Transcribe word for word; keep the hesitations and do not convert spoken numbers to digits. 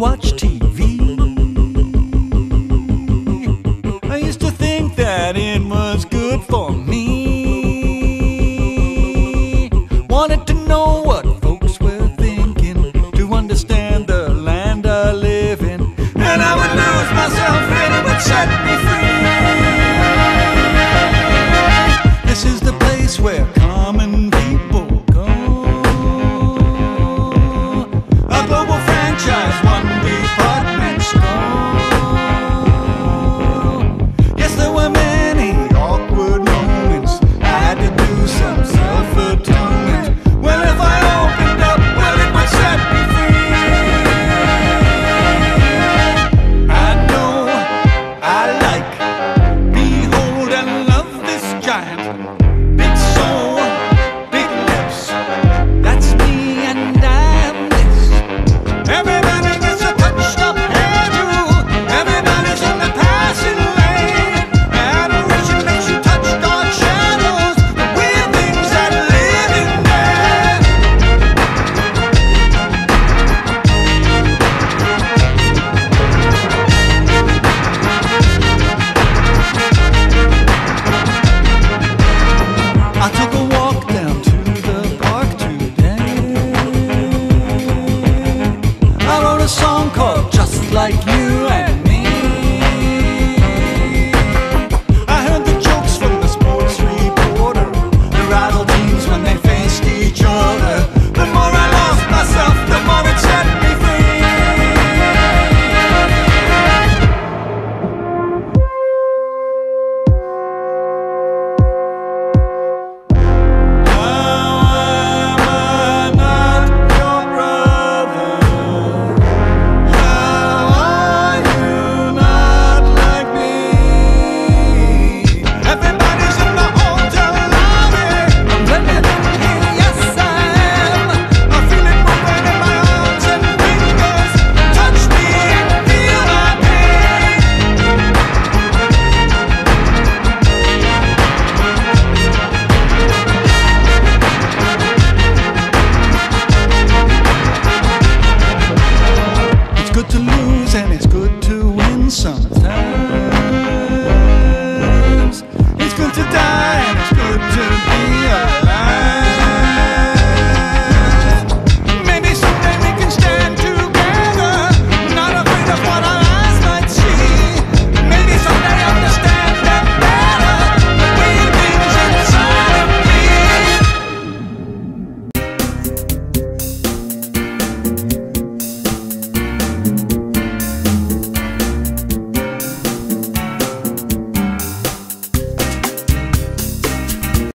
watch T V. I used to think that it was good for me. Wanted to know what folks were thinking, to understand the land I live in. And I would lose myself and it would set me free. This is the place where common people go. A global franchise, one department store. Yes, there were many awkward moments. I had to do some self-atonement. Well, if I opened up, well, it would set me free. I know I like, behold and love this giant. Big soul, big lips, that's me and I'm this. Everybody gets a touch of hairdo. Everybody's in the passing lane. Adoration makes you touch dark shadows, the weird things that live in there. I took a walk down to the park today. I wrote a song called Just Like You, and